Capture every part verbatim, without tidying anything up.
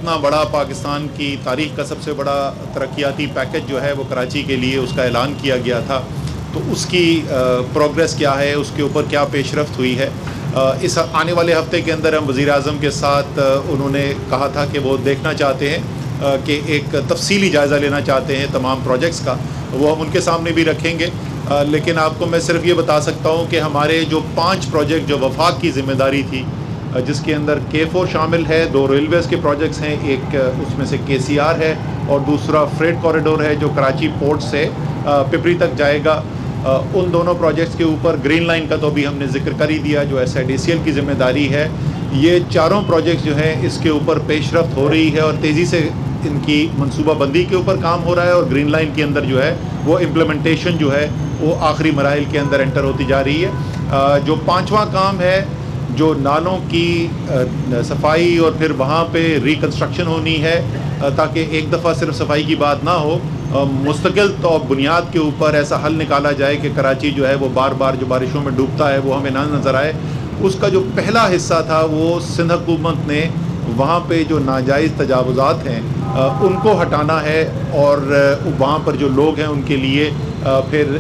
इतना बड़ा पाकिस्तान की तारीख़ का सबसे बड़ा तरक्याती पैकेज जो है वो कराची के लिए उसका ऐलान किया गया था, तो उसकी प्रोग्रेस क्या है, उसके ऊपर क्या पेशरफ्त हुई है। इस आने वाले हफ्ते के अंदर हम वज़ीर आज़म के साथ उन्होंने कहा था कि वो देखना चाहते हैं कि एक तफसीली जायज़ा लेना चाहते हैं तमाम प्रोजेक्ट्स का, वो हम उनके सामने भी रखेंगे। लेकिन आपको मैं सिर्फ ये बता सकता हूँ कि हमारे जो पाँच प्रोजेक्ट जो वफाक की ज़िम्मेदारी थी, जिसके अंदर के फोर शामिल है, दो रेलवेज़ के प्रोजेक्ट्स हैं, एक उसमें से के सी आर है और दूसरा फ्रेट कॉरिडोर है जो कराची पोर्ट से पिपरी तक जाएगा। उन दोनों प्रोजेक्ट्स के ऊपर ग्रीन लाइन का तो अभी हमने जिक्र कर ही दिया जो एस आई डी सी एल की ज़िम्मेदारी है। ये चारों प्रोजेक्ट्स जो हैं इसके ऊपर पेशरफ्त हो रही है और तेज़ी से इनकी मनसूबा बंदी के ऊपर काम हो रहा है, और ग्रीन लाइन के अंदर जो है वो इम्प्लीमेंटेशन जो है वो आखिरी मराहिल के अंदर एंटर होती जा रही है। जो पाँचवा काम है जो नालों की सफाई और फिर वहाँ पे रिकन्स्ट्रक्शन होनी है, ताकि एक दफ़ा सिर्फ सफाई की बात ना हो, मुस्तकिल तो बुनियाद के ऊपर ऐसा हल निकाला जाए कि कराची जो है वो बार बार जो बारिशों में डूबता है वो हमें ना नज़र आए। उसका जो पहला हिस्सा था वो सिंध हुकूमत ने वहाँ पे जो नाजायज़ तजावुज़ात हैं उनको हटाना है, और वहाँ पर जो लोग हैं उनके लिए फिर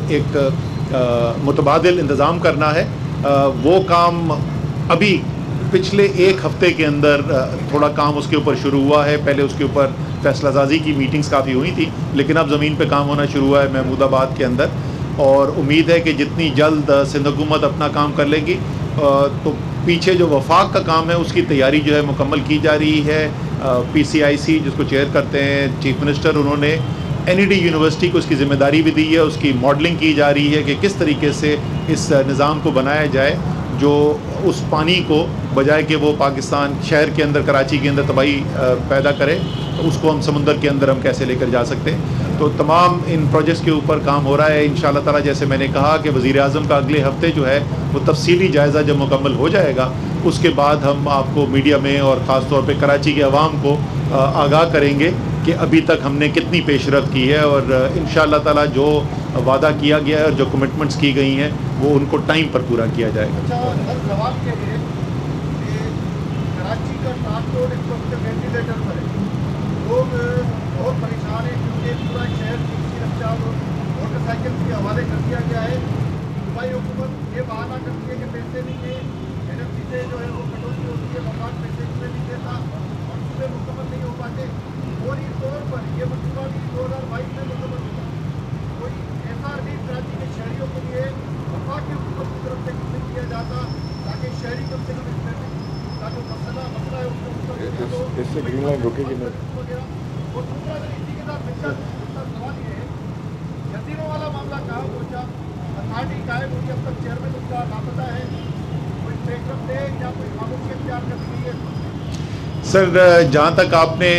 एक मुतबादिल इंतज़ाम करना है। वो काम अभी पिछले एक हफ़्ते के अंदर थोड़ा काम उसके ऊपर शुरू हुआ है। पहले उसके ऊपर फैसलासाजी की मीटिंग्स काफ़ी हुई थी, लेकिन अब ज़मीन पे काम होना शुरू हुआ है महमूदाबाद के अंदर, और उम्मीद है कि जितनी जल्द सिंध हुकूमत अपना काम कर लेगी तो पीछे जो वफाक का काम है उसकी तैयारी जो है मुकम्मल की जा रही है। पी सी आई सी जिसको चेयर करते हैं चीफ मिनिस्टर, उन्होंने एन ई डी यूनिवर्सिटी को उसकी ज़िम्मेदारी भी दी है, उसकी मॉडलिंग की जा रही है कि किस तरीके से इस निज़ाम को बनाया जाए जो उस पानी को बजाय कि वो पाकिस्तान शहर के अंदर कराची के अंदर तबाही पैदा करे, तो उसको हम समुंदर के अंदर हम कैसे लेकर जा सकते हैं। तो तमाम इन प्रोजेक्ट्स के ऊपर काम हो रहा है इंशाअल्लाह ताला। जैसे मैंने कहा कि वज़ीर आज़म का अगले हफ्ते जो है वो तफसीली जायज़ा जब मुकम्मल हो जाएगा उसके बाद हम आपको मीडिया में और ख़ास तौर पे कराची के अवाम को आगाह करेंगे कि अभी तक हमने कितनी पेशरफ्त की है, और इंशाअल्लाह ताला जो वादा किया गया है और जो कमिटमेंट्स की गई हैं वो उनको टाइम पर पूरा किया जाएगा। अच्छा, जवाब के लिए कराची का ट्रांसपोर्ट इस वक्त वेंटिलेटर पर है, लोग बहुत परेशान हैं क्योंकि पूरा शहर की रक्षा मोटरसाइकिल के हवाले कर दिया गया है। दुबई हुकूमत ये बहाना करती है कि पैसे नहीं है, एन एफ सी से जो है वो कटौती होती है, मकान पैसे इसमें नहीं देता और उसमें मुकम्मल नहीं हो पाते। फौरी तौर पर ये मनसूबा भी दो हज़ार बाईस में मुकम्मल होगा। कोई ऐसा रिलीफ कराची के शहरियों के लिए वफाक की हुकूमत की तरफ से नहीं किया जाता ताकि शहरी कम से कम इसमें का जो मसला मसला है उसको इससे ग्रीन लाइन रुकेगी नहीं। और दूसरा अगर इसी के साथ मिलकर सवाल ये है, जजीरों वाला मामला कहाँ पहुँचा, अथॉरिटी कायम हुई, अब तक चेयरमैन उसका लापता है, कोई बैकअप दे या कोई खामोशी इख्तियार कर रही है। सर, जहाँ तक आपने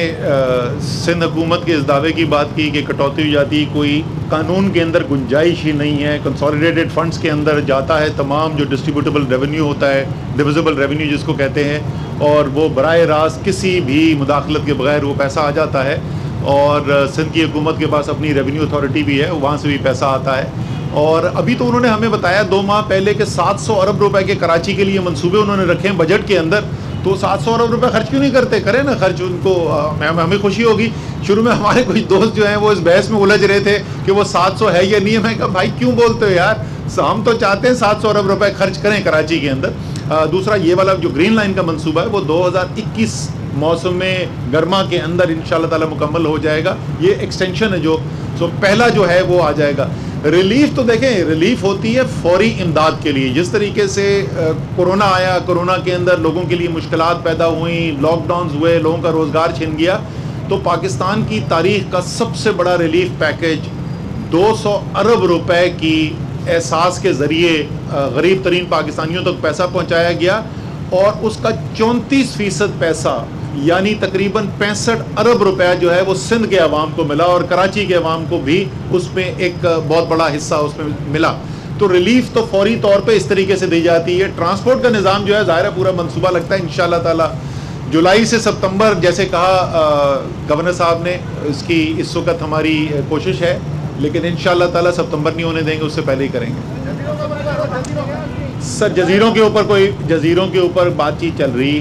सिंध हुकूमत के इस दावे की बात की कि कटौती हो जाती, कोई कानून के अंदर गुंजाइश ही नहीं है। कंसोलिडेटेड फंड्स के अंदर जाता है तमाम जो डिस्ट्रीब्यूटेबल रेवेन्यू होता है, डिविजिबल रेवेन्यू जिसको कहते हैं, और वो बराह रास्त किसी भी मुदाखलत के बगैर वो पैसा आ जाता है। और सिंध की हुकूमत के पास अपनी रेवेन्यू अथॉरिटी भी है, वहाँ से भी पैसा आता है। और अभी तो उन्होंने हमें बताया दो माह पहले कि सात सौ अरब रुपए के कराची के लिए मंसूबे उन्होंने रखे हैं बजट के अंदर, तो सात सौ अरब रुपए खर्च क्यों नहीं करते? करें ना खर्च, उनको आ, हमें खुशी होगी। शुरू में हमारे कुछ दोस्त जो हैं वो इस बहस में उलझ रहे थे कि वो सात सौ है या नहीं है। मैं कहा भाई क्यों बोलते हो यार, हम तो चाहते हैं सात सौ अरब रुपए खर्च करें कराची के अंदर। आ, दूसरा ये वाला जो ग्रीन लाइन का मंसूबा है वो दो हज़ार इक्कीस मौसम में गर्मा के अंदर इंशाअल्लाह ताला मुकम्मल हो जाएगा। ये एक्सटेंशन है जो सो पहला जो है वो आ जाएगा। रिलीफ तो देखें, रिलीफ होती है फौरी इमदाद के लिए। जिस तरीके से कोरोना आया, कोरोना के अंदर लोगों के लिए मुश्किलात पैदा हुई, लॉकडाउन हुए, लोगों का रोज़गार छिन गया, तो पाकिस्तान की तारीख़ का सबसे बड़ा रिलीफ पैकेज दो सौ अरब रुपए की एहसास के ज़रिए गरीब तरीन पाकिस्तानियों तक पैसा पहुँचाया गया, और उसका चौंतीस फ़ीसद पैसा यानी तकरीबन पैंसठ अरब रुपया जो है वो सिंध के अवाम को मिला, और कराची के अवाम को भी उसमें एक बहुत बड़ा हिस्सा उसमें मिला। तो रिलीफ तो फौरी तौर पे इस तरीके से दी जाती है। ट्रांसपोर्ट का निज़ाम जो है ज़ाहिर है पूरा मंसूबा लगता है इंशाअल्लाह ताला जुलाई से सितंबर, जैसे कहा गवर्नर साहब ने, इसकी इस वक्त हमारी कोशिश है, लेकिन इंशाअल्लाह ताला सितंबर नहीं होने देंगे, उससे पहले ही करेंगे। सर, जजीरों के ऊपर कोई जजीरों के ऊपर बातचीत चल रही है।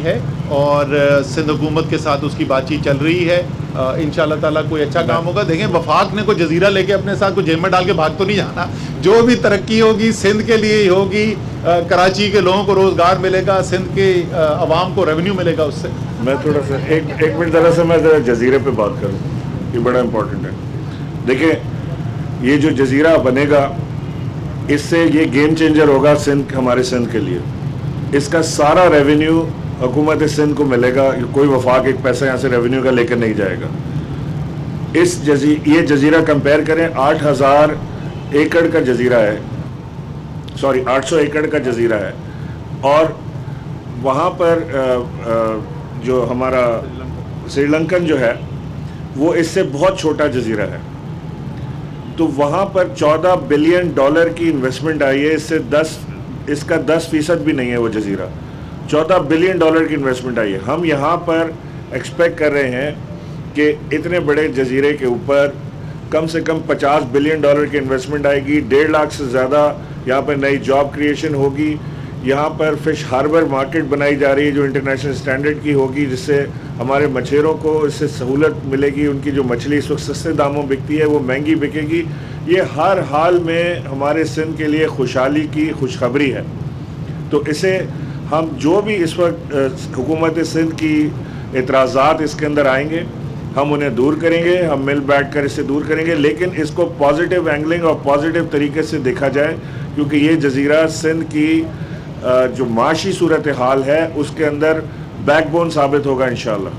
اور سندھ حکومت کے ساتھ اس کی بات چیت چل رہی ہے. انشاءاللہ تعالیٰ کوئی اچھا کام ہوگا. دیکھیں وفاق نے کوئی جزیرہ لے کے اپنے ساتھ کوئی جیب میں ڈال کے بھاگ تو نہیں جانا. جو بھی ترقی ہوگی سندھ کے لیے ہی ہوگی. کراچی کے لوگوں کو روزگار ملے گا, سندھ کے عوام کو ریونیو ملے گا اس سے. میں تھوڑا سا ایک ایک منٹ ذرا سے میں ذرا جزیرے پہ بات کروں, یہ بڑا امپورٹنٹ ہے. دیکھیں یہ جو جزیرہ بنے گا اس سے یہ گیم چینجر ہوگا سندھ, ہمارے سندھ کے لیے. اس کا سارا ریونیو حکومت سندھ کو ملے گا. کوئی وفاق ایک پیسہ یہاں سے ریونیو کا لے کر نہیں جائے گا. اس جزی یہ جزیرہ کمپیئر کریں, آٹھ ہزار ایکڑ کا جزیرہ ہے, سوری آٹھ سو ایکڑ کا جزیرہ ہے, اور وہاں پر جو ہمارا سری لنکن جو ہے وہ اس سے بہت چھوٹا جزیرہ ہے. تو وہاں پر چودہ بلین ڈالر کی انویسٹمنٹ آئی ہے. اس سے دس اس کا دس فیصد بھی نہیں ہے وہ جزیرہ. چودہ بلین ڈالر کی انویسٹمنٹ آئی ہے. ہم یہاں پر ایکسپیکٹ کر رہے ہیں کہ اتنے بڑے جزیرے کے اوپر کم سے کم پچاس بلین ڈالر کی انویسٹمنٹ آئے گی. ڈیڑھ لاکھ سے زیادہ یہاں پر نئی جاب کریشن ہوگی. یہاں پر فش ہاربر مارکیٹ بنائی جا رہی ہے جو انٹرنیشنل سٹینڈرڈ کی ہوگی, جس سے ہمارے مچھیروں کو اس سے سہولت ملے گی. ان کی جو مچھلی اس وقت سستے داموں بکتی ہے وہ مہنگی بکے گی. یہ ہر حال میں ہمارے سندھ کے لیے خوشحالی کی خوشخبری ہے. تو اسے ہم جو بھی اس وقت حکومت سندھ کی اعتراضات اس کے اندر آئیں گے ہم انہیں دور کریں گے, ہم مل بیٹھ کر اسے دور کریں گے, لیکن اس کو پازیٹیو اینگلنگ اور پازیٹیو طریقے سے دیکھا جائے, کیونکہ یہ جزیرہ سندھ کی جو معاشی صورتحال ہے اس کے اندر بیک بون ثابت ہوگا انشاءاللہ.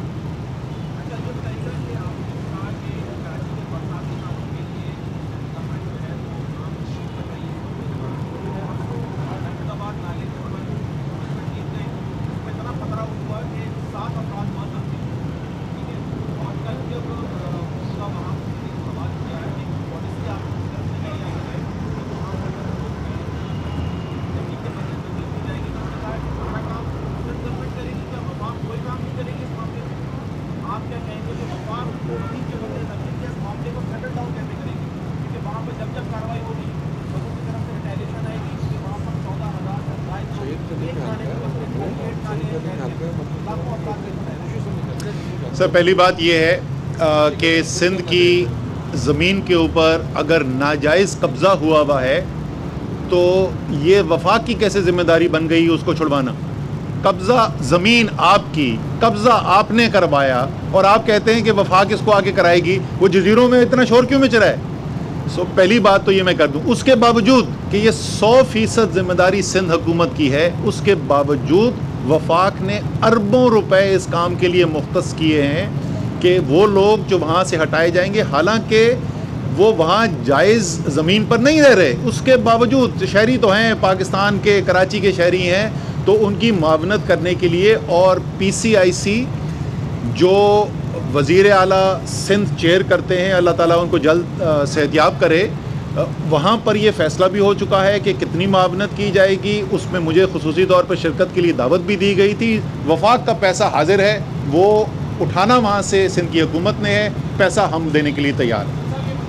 سر پہلی بات یہ ہے کہ سندھ کی زمین کے اوپر اگر ناجائز قبضہ ہوا ہوا ہے تو یہ وفاق کی کیسے ذمہ داری بن گئی اس کو چھڑوانا؟ قبضہ زمین آپ کی, قبضہ آپ نے کروایا, اور آپ کہتے ہیں کہ وفاق اس کو آگے کرائے گی. وہ جزیروں میں اتنا شور کیوں میں چرا ہے؟ سو پہلی بات تو یہ میں کر دوں. اس کے باوجود کہ یہ سو فیصد ذمہ داری سندھ حکومت کی ہے, اس کے باوجود وفاق نے اربوں روپے اس کام کے لیے مختص کیے ہیں کہ وہ لوگ جو وہاں سے ہٹائے جائیں گے, حالانکہ وہ وہاں جائز زمین پر نہیں رہ رہے, اس کے باوجود شہری تو ہیں, پاکستان کے کراچی کے شہری ہیں, تو ان کی معاونت کرنے کے لیے. اور پی سی آئی سی جو وزیر اعلیٰ سندھ چیئر کرتے ہیں, اللہ تعالیٰ ان کو جلد صحتیاب کرے, وہاں پر یہ فیصلہ بھی ہو چکا ہے کہ کتنی معاونت کی جائے گی. اس میں مجھے خصوصی طور پر شرکت کے لیے دعوت بھی دی گئی تھی. وفاق کا پیسہ حاضر ہے, وہ اٹھانا وہاں سے سندھ کی حکومت نے ہے, پیسہ ہم دینے کے لیے تیار ہیں.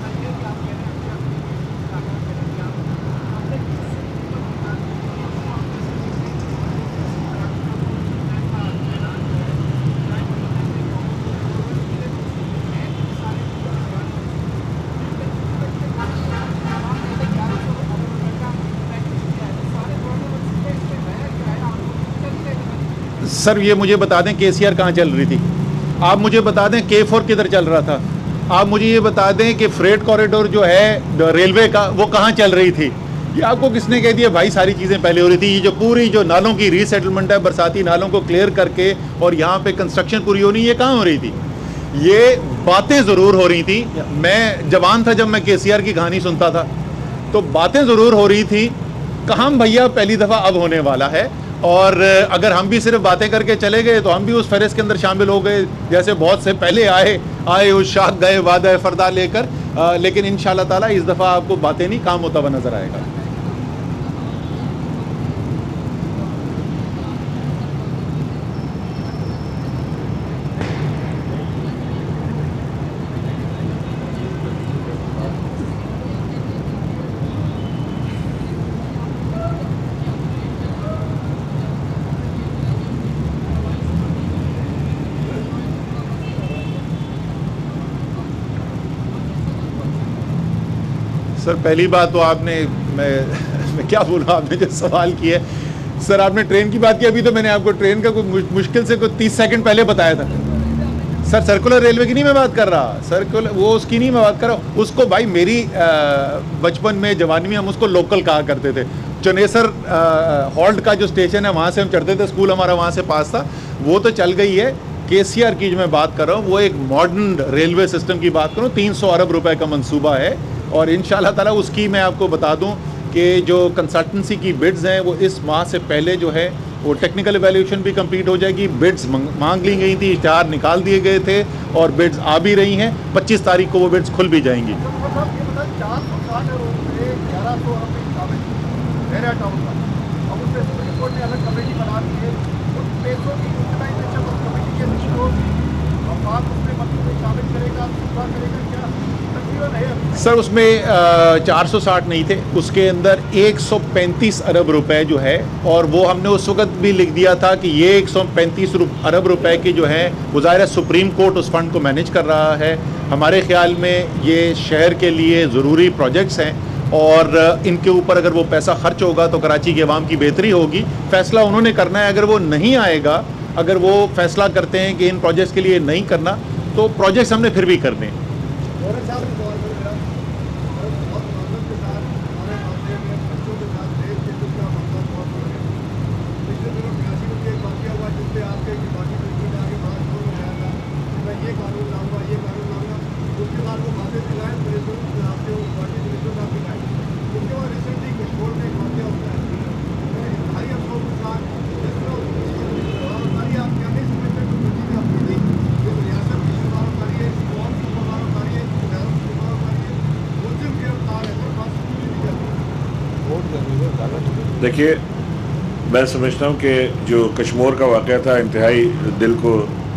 سر یہ مجھے بتا دیں کے سی آر کہاں چل رہی تھی, آپ مجھے بتا دیں کے فور کدھر چل رہا تھا, آپ مجھے یہ بتا دیں کہ فریٹ کوریڈور جو ہے ریلوے کا وہ کہاں چل رہی تھی. یہ آپ کو کس نے کہہ دیا بھائی ساری چیزیں پہلے ہو رہی تھی. یہ جو پوری جو نالوں کی ری سیٹلمنٹ ہے, برساتی نالوں کو کلیئر کر کے اور یہاں پہ کنسٹرکشن پوری ہونی, یہ کہاں ہو رہی تھی؟ یہ باتیں ضرور ہو رہی تھیں. میں جوان تھا جب میں کے سی آر کی کہانی سنتا تھا, تو باتیں ضرور ہو رہی تھیں. کہاں بھیا پہلی دفعہ اب ہونے والا ہے, اور اگر ہم بھی صرف باتیں کر کے چلے گئے تو ہم بھی اس فہرست کے اندر شامل ہو گئے جیسے بہت سے پہلے آئے آئے اس شاخ گئے وعدہ فردا لے کر. لیکن انشاءاللہ تعالیٰ اس دفعہ آپ کو باتیں نہیں کام ہوتا ہوا نظر آئے گا. سر پہلی بات تو آپ نے میں میں کیا بولوں آپ نے جو سوال کیا ہے سر آپ نے ٹرین کی بات کی ابھی تو میں نے آپ کو ٹرین کا کوئی مشکل سے کوئی تیس سیکنڈ پہلے بتایا تھا سر سرکولر ریلوے کی نہیں میں بات کر رہا سرکولر وہ اس کی نہیں میں بات کر رہا ہوں اس کو بھائی میری بچپن میں جوانی میں ہم اس کو لوکل کہا کرتے تھے چنیسر ہالٹ کا جو اسٹیشن ہے وہاں سے ہم چڑھتے تھے اسکول ہمارا وہاں سے پاس تھا وہ تو چل گئی ہے کے سی آر کی جو میں بات کر رہا ہوں وہ ایک ماڈرن ریلوے سسٹم کی بات کروں تین سو ارب روپے کا منصوبہ ہے اور ان شاء اللہ تعالیٰ اس کی میں آپ کو بتا دوں کہ جو کنسلٹنسی کی بڈز ہیں وہ اس ماہ سے پہلے جو ہے وہ ٹیکنیکل ایویلیوشن بھی کمپلیٹ ہو جائے گی بڈز مانگ لی گئی تھی اشتہار نکال دیے گئے تھے اور بڈز آ بھی رہی ہیں پچیس تاریخ کو وہ بڈز کھل بھی جائیں گی سر اس میں چار سو ساٹھ نہیں تھے اس کے اندر ایک سو پینتیس ارب روپے جو ہے اور وہ ہم نے اس وقت بھی لکھ دیا تھا کہ یہ ایک سو پینتیس ارب روپے کے جو ہے وہ ظاہر ہے سپریم کورٹ اس فنڈ کو مینیج کر رہا ہے ہمارے خیال میں یہ شہر کے لیے ضروری پروجیکٹس ہیں اور ان کے اوپر اگر وہ پیسہ خرچ ہوگا تو کراچی کے عوام کی بہتری ہوگی فیصلہ انہوں نے کرنا ہے اگر وہ نہیں آئے گا اگر وہ فیصلہ کرتے ہیں کہ ان پروجیکٹس کے لیے نہیں کرنا تو پروجیکٹس ہم نے پھر بھی کرنے ہیں دیکھیے میں سمجھتا ہوں کہ جو کشمور کا واقعہ تھا انتہائی دل کو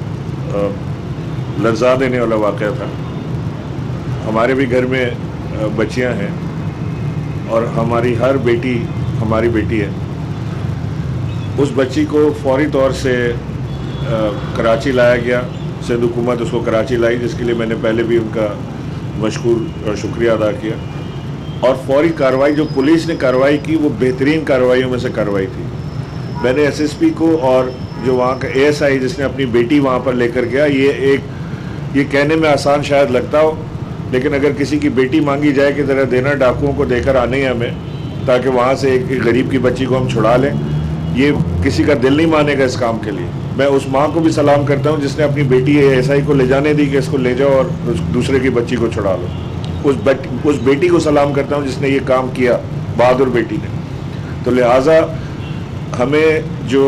لرزا دینے والا واقعہ تھا ہمارے بھی گھر میں بچیاں ہیں اور ہماری ہر بیٹی ہماری بیٹی ہے اس بچی کو فوری طور سے کراچی لایا گیا سندھ حکومت اس کو کراچی لائی جس کے لیے میں نے پہلے بھی ان کا مشکور اور شکریہ ادا کیا اور فوری کارروائی جو پولیس نے کارروائی کی وہ بہترین کارروائیوں میں سے کارروائی تھی میں نے ایس ایس پی کو اور جو وہاں کا اے ایس آئی جس نے اپنی بیٹی وہاں پر لے کر گیا یہ ایک یہ کہنے میں آسان شاید لگتا ہو لیکن اگر کسی کی بیٹی مانگی جائے کہ ذرا دینا ڈاکوؤں کو دے کر آنے ہیں ہمیں تاکہ وہاں سے ایک غریب کی بچی کو ہم چھڑا لیں یہ کسی کا دل نہیں مانے گا اس کام کے لیے میں اس ماں کو بھی سلام کرتا ہوں جس نے اپنی بیٹی اے ایس آئی کو لے جانے دی کہ اس کو لے جاؤ اور اس دوسرے کی بچی کو چھڑا لو اس بیٹی اس بیٹی کو سلام کرتا ہوں جس نے یہ کام کیا بہادر بیٹی نے تو لہٰذا ہمیں جو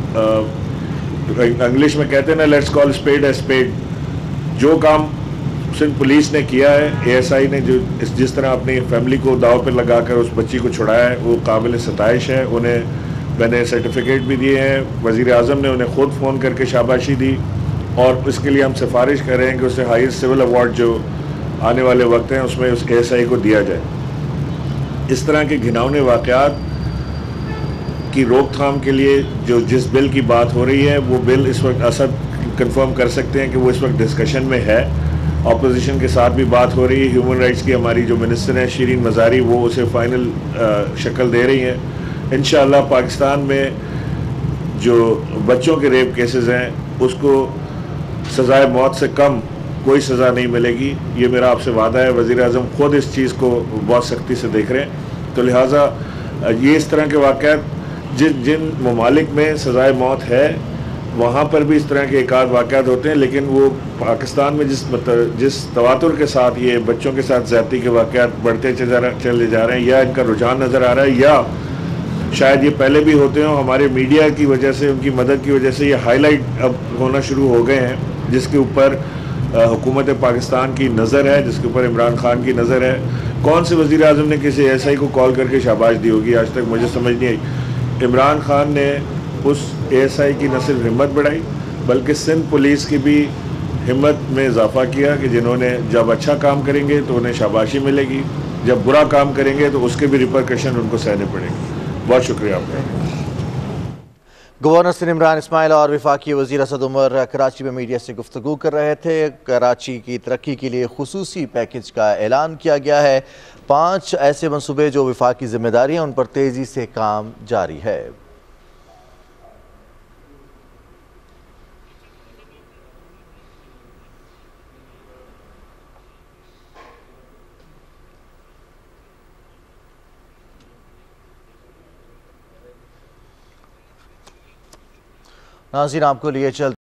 انگلش میں کہتے ہیں نا let's call speed a speed جو کام سندھ پولیس نے کیا ہے اے ایس آئی نے جو جس طرح اپنی فیملی کو داؤ پہ لگا کر اس بچی کو چھڑایا ہے وہ قابل ستائش ہے انہیں میں نے سرٹیفکیٹ بھی دیے ہیں وزیر اعظم نے انہیں خود فون کر کے شاباشی دی اور اس کے لیے ہم سفارش کر رہے ہیں کہ اسے ہائیسٹ سول ایوارڈ جو آنے والے وقت ہیں اس میں اس اے ایس آئی کو دیا جائے اس طرح کے گھناؤنے واقعات کی روک تھام کے لیے جو جس بل کی بات ہو رہی ہے وہ بل اس وقت اسد کنفرم کر سکتے ہیں کہ وہ اس وقت ڈسکشن میں ہے اپوزیشن کے ساتھ بھی بات ہو رہی ہے ہیومن رائٹس کی ہماری جو منسٹر ہیں شیرین مزاری وہ اسے فائنل شکل دے رہی ہیں انشاءاللہ پاکستان میں جو بچوں کے ریپ کیسز ہیں اس کو سزائے موت سے کم کوئی سزا نہیں ملے گی یہ میرا آپ سے وعدہ ہے وزیر اعظم خود اس چیز کو بہت سختی سے دیکھ رہے ہیں تو لہٰذا یہ اس طرح کے واقعات جن جن ممالک میں سزائے موت ہے وہاں پر بھی اس طرح کے ایک آدھ واقعات ہوتے ہیں لیکن وہ پاکستان میں جس جس تواتر کے ساتھ یہ بچوں کے ساتھ زیادتی کے واقعات بڑھتے چلے جا رہے ہیں یا ان کا رجحان نظر آ رہا ہے یا شاید یہ پہلے بھی ہوتے ہوں ہمارے میڈیا کی وجہ سے ان کی مدد کی وجہ سے یہ ہائی لائٹ اب ہونا شروع ہو گئے ہیں جس کے اوپر حکومت پاکستان کی نظر ہے جس کے اوپر عمران خان کی نظر ہے کون سے وزیر اعظم نے کسی ایس آئی کو کال کر کے شاباش دی ہوگی آج تک مجھے سمجھ نہیں آئی عمران خان نے اس ایس آئی کی نہ صرف ہمت بڑھائی بلکہ سندھ پولیس کی بھی ہمت میں اضافہ کیا کہ جنہوں نے جب اچھا کام کریں گے تو انہیں شاباشی ملے گی جب برا کام کریں گے تو اس کے بھی ریپرکشن ان کو سہنے پڑیں گے بہت شکریہ آپ کا گورنر سندھ عمران اسماعیل اور وفاقی وزیر اسد عمر کراچی میں میڈیا سے گفتگو کر رہے تھے۔ کراچی کی ترقی کے لیے خصوصی پیکج کا اعلان کیا گیا ہے۔ پانچ ایسے منصوبے جو وفاقی ذمہ داری ہیں ان پر تیزی سے کام جاری ہے۔ ناظرین آپ کو لیے چل